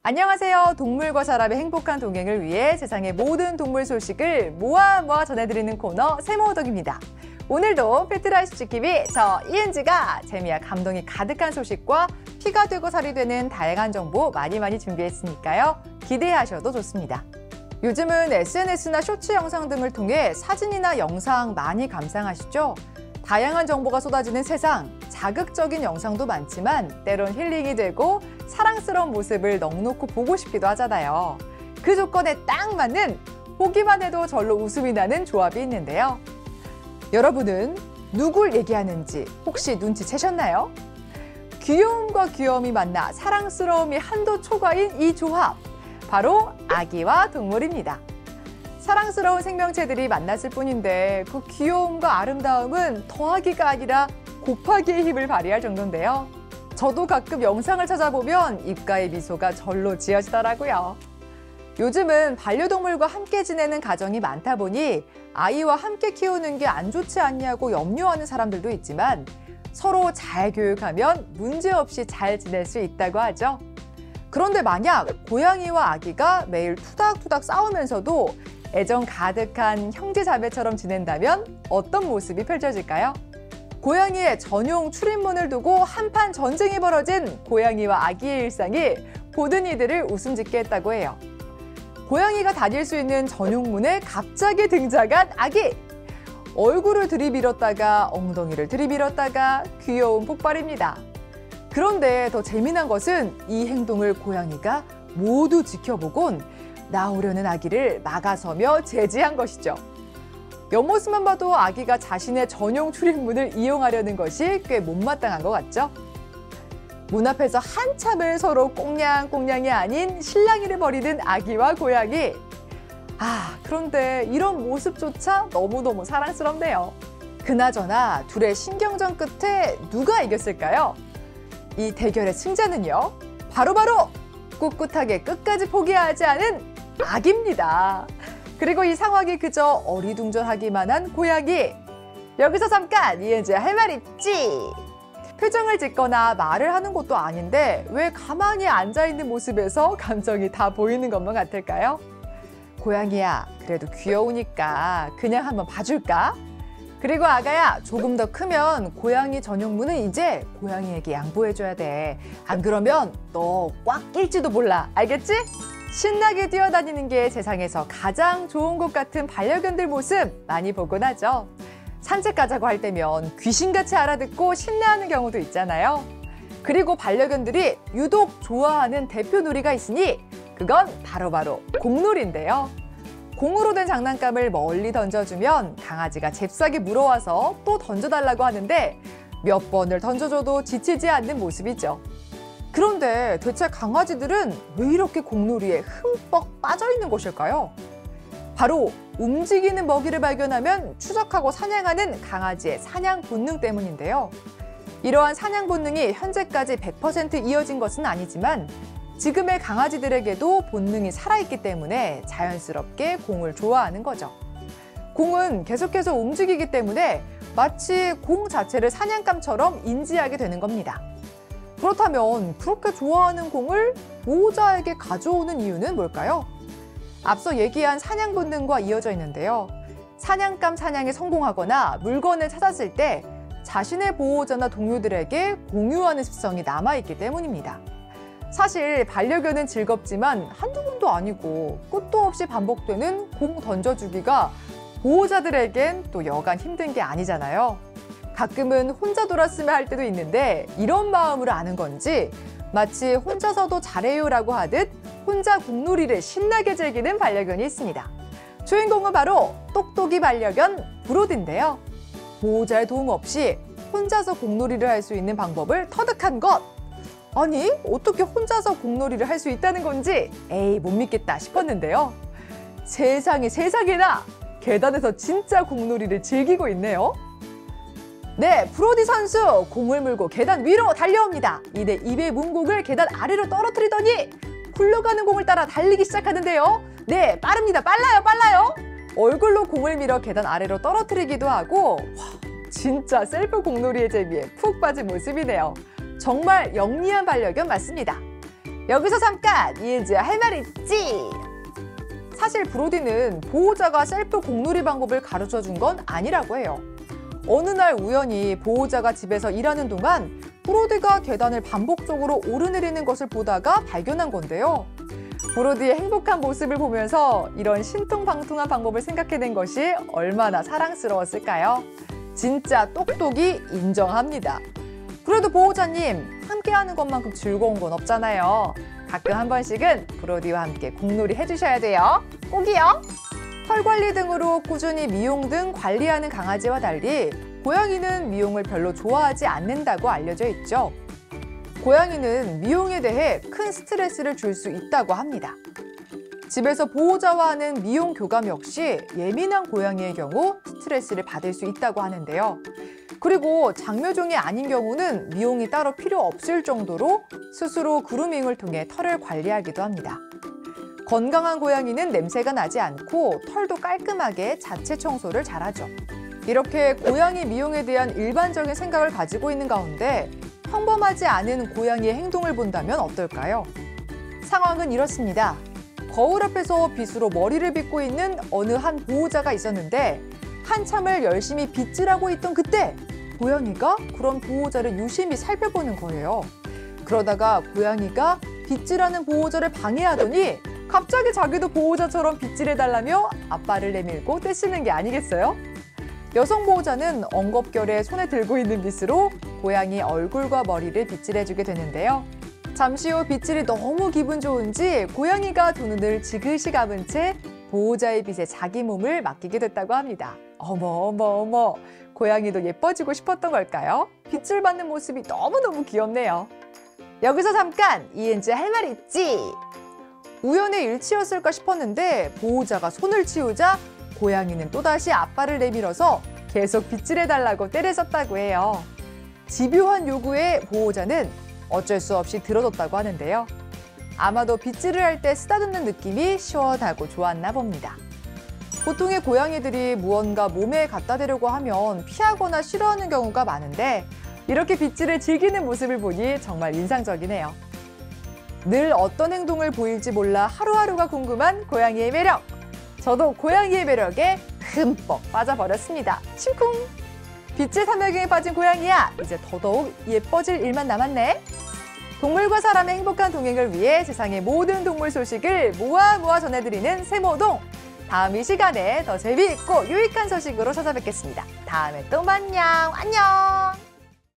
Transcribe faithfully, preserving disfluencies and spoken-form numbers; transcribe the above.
안녕하세요. 동물과 사람의 행복한 동행을 위해 세상의 모든 동물 소식을 모아 모아 전해드리는 코너 세모덕입니다. 오늘도 페트라이스 지킴이 저 이은지가 재미와 감동이 가득한 소식과 피가 되고 살이 되는 다양한 정보 많이 많이 준비했으니까요. 기대하셔도 좋습니다. 요즘은 에스엔에스나 쇼츠 영상 등을 통해 사진이나 영상 많이 감상하시죠? 다양한 정보가 쏟아지는 세상, 자극적인 영상도 많지만 때론 힐링이 되고 사랑스러운 모습을 넋놓고 보고 싶기도 하잖아요. 그 조건에 딱 맞는 보기만 해도 절로 웃음이 나는 조합이 있는데요. 여러분은 누굴 얘기하는지 혹시 눈치채셨나요? 귀여움과 귀여움이 만나 사랑스러움이 한도 초과인 이 조합, 바로 아기와 동물입니다. 사랑스러운 생명체들이 만났을 뿐인데 그 귀여움과 아름다움은 더하기가 아니라 곱하기의 힘을 발휘할 정도인데요. 저도 가끔 영상을 찾아보면 입가에 미소가 절로 지어지더라고요. 요즘은 반려동물과 함께 지내는 가정이 많다 보니 아이와 함께 키우는 게 안 좋지 않냐고 염려하는 사람들도 있지만 서로 잘 교육하면 문제없이 잘 지낼 수 있다고 하죠. 그런데 만약 고양이와 아기가 매일 투닥투닥 싸우면서도 애정 가득한 형제자매처럼 지낸다면 어떤 모습이 펼쳐질까요? 고양이의 전용 출입문을 두고 한판 전쟁이 벌어진 고양이와 아기의 일상이 보는 이들을 웃음 짓게 했다고 해요. 고양이가 다닐 수 있는 전용 문에 갑자기 등장한 아기! 얼굴을 들이밀었다가 엉덩이를 들이밀었다가 귀여운 폭발입니다. 그런데 더 재미난 것은 이 행동을 고양이가 모두 지켜보곤 나오려는 아기를 막아서며 제지한 것이죠. 옆모습만 봐도 아기가 자신의 전용 출입문을 이용하려는 것이 꽤 못마땅한 것 같죠? 문 앞에서 한참을 서로 꽁냥꽁냥이 아닌 실랑이를 벌이는 아기와 고양이. 아, 그런데 이런 모습조차 너무너무 사랑스럽네요. 그나저나 둘의 신경전 끝에 누가 이겼을까요? 이 대결의 승자는요, 바로바로 꿋꿋하게 끝까지 포기하지 않은 아기입니다. 그리고 이 상황이 그저 어리둥절하기만 한 고양이. 여기서 잠깐 이은지야 할 말 있지? 표정을 짓거나 말을 하는 것도 아닌데 왜 가만히 앉아있는 모습에서 감정이 다 보이는 것만 같을까요? 고양이야, 그래도 귀여우니까 그냥 한번 봐줄까? 그리고 아가야, 조금 더 크면 고양이 전용문은 이제 고양이에게 양보해줘야 돼. 안 그러면 너 꽉 낄지도 몰라. 알겠지? 신나게 뛰어다니는 게 세상에서 가장 좋은 것 같은 반려견들 모습 많이 보곤 하죠. 산책 가자고 할 때면 귀신같이 알아듣고 신나하는 경우도 있잖아요. 그리고 반려견들이 유독 좋아하는 대표 놀이가 있으니 그건 바로바로 공놀이인데요. 공으로 된 장난감을 멀리 던져주면 강아지가 잽싸게 물어와서 또 던져달라고 하는데 몇 번을 던져줘도 지치지 않는 모습이죠. 그런데 대체 강아지들은 왜 이렇게 공놀이에 흠뻑 빠져있는 것일까요? 바로 움직이는 먹이를 발견하면 추적하고 사냥하는 강아지의 사냥 본능 때문인데요. 이러한 사냥 본능이 현재까지 백 퍼센트 이어진 것은 아니지만 지금의 강아지들에게도 본능이 살아있기 때문에 자연스럽게 공을 좋아하는 거죠. 공은 계속해서 움직이기 때문에 마치 공 자체를 사냥감처럼 인지하게 되는 겁니다. 그렇다면 그렇게 좋아하는 공을 보호자에게 가져오는 이유는 뭘까요? 앞서 얘기한 사냥 본능과 이어져 있는데요. 사냥감 사냥에 성공하거나 물건을 찾았을 때 자신의 보호자나 동료들에게 공유하는 습성이 남아있기 때문입니다. 사실 반려견은 즐겁지만 한두 번도 아니고 끝도 없이 반복되는 공 던져주기가 보호자들에겐 또 여간 힘든 게 아니잖아요. 가끔은 혼자 놀았으면 할 때도 있는데 이런 마음으로 아는 건지 마치 혼자서도 잘해요라고 하듯 혼자 공놀이를 신나게 즐기는 반려견이 있습니다. 주인공은 바로 똑똑이 반려견 브로디인데요. 보호자의 도움 없이 혼자서 공놀이를 할 수 있는 방법을 터득한 것. 아니, 어떻게 혼자서 공놀이를 할 수 있다는 건지 에이 못 믿겠다 싶었는데요. 세상에 세상에나 계단에서 진짜 공놀이를 즐기고 있네요. 네, 브로디 선수 공을 물고 계단 위로 달려옵니다. 이내 입에 문 공을 계단 아래로 떨어뜨리더니 굴러가는 공을 따라 달리기 시작하는데요. 네, 빠릅니다. 빨라요, 빨라요. 얼굴로 공을 밀어 계단 아래로 떨어뜨리기도 하고 와, 진짜 셀프 공놀이의 재미에 푹 빠진 모습이네요. 정말 영리한 반려견 맞습니다. 여기서 잠깐 이은지야 할 말 있지? 사실 브로디는 보호자가 셀프 공놀이 방법을 가르쳐 준 건 아니라고 해요. 어느 날 우연히 보호자가 집에서 일하는 동안 브로디가 계단을 반복적으로 오르내리는 것을 보다가 발견한 건데요. 브로디의 행복한 모습을 보면서 이런 신통방통한 방법을 생각해낸 것이 얼마나 사랑스러웠을까요? 진짜 똑똑이 인정합니다. 그래도 보호자님, 함께하는 것만큼 즐거운 건 없잖아요. 가끔 한 번씩은 브로디와 함께 공놀이 해주셔야 돼요. 꼭이요. 털 관리 등으로 꾸준히 미용 등 관리하는 강아지와 달리 고양이는 미용을 별로 좋아하지 않는다고 알려져 있죠. 고양이는 미용에 대해 큰 스트레스를 줄 수 있다고 합니다. 집에서 보호자와 하는 미용 교감 역시 예민한 고양이의 경우 스트레스를 받을 수 있다고 하는데요. 그리고 장묘종이 아닌 경우는 미용이 따로 필요 없을 정도로 스스로 그루밍을 통해 털을 관리하기도 합니다. 건강한 고양이는 냄새가 나지 않고 털도 깔끔하게 자체 청소를 잘하죠. 이렇게 고양이 미용에 대한 일반적인 생각을 가지고 있는 가운데 평범하지 않은 고양이의 행동을 본다면 어떨까요? 상황은 이렇습니다. 거울 앞에서 빗으로 머리를 빗고 있는 어느 한 보호자가 있었는데 한참을 열심히 빗질하고 있던 그때 고양이가 그런 보호자를 유심히 살펴보는 거예요. 그러다가 고양이가 빗질하는 보호자를 방해하더니 갑자기 자기도 보호자처럼 빗질해달라며 앞발을 내밀고 떼쓰는 게 아니겠어요? 여성 보호자는 엉겁결에 손에 들고 있는 빗으로 고양이 얼굴과 머리를 빗질해주게 되는데요. 잠시 후 빗질이 너무 기분 좋은지 고양이가 두 눈을 지그시 감은 채 보호자의 빗에 자기 몸을 맡기게 됐다고 합니다. 어머 어머 어머, 고양이도 예뻐지고 싶었던 걸까요? 빗질 받는 모습이 너무너무 귀엽네요. 여기서 잠깐 이은지 할 말 있지? 우연의 일치였을까 싶었는데 보호자가 손을 치우자 고양이는 또다시 앞발을 내밀어서 계속 빗질해달라고 떼를 썼다고 해요. 집요한 요구에 보호자는 어쩔 수 없이 들어줬다고 하는데요. 아마도 빗질을 할 때 쓰다듬는 느낌이 시원하고 좋았나 봅니다. 보통의 고양이들이 무언가 몸에 갖다 대려고 하면 피하거나 싫어하는 경우가 많은데 이렇게 빗질을 즐기는 모습을 보니 정말 인상적이네요. 늘 어떤 행동을 보일지 몰라 하루하루가 궁금한 고양이의 매력. 저도 고양이의 매력에 흠뻑 빠져버렸습니다. 심쿵! 빗질 삼혈경에 빠진 고양이야, 이제 더더욱 예뻐질 일만 남았네. 동물과 사람의 행복한 동행을 위해 세상의 모든 동물 소식을 모아 모아 전해드리는 세모동. 다음 이 시간에 더 재미있고 유익한 소식으로 찾아뵙겠습니다. 다음에 또 만냥. 안녕!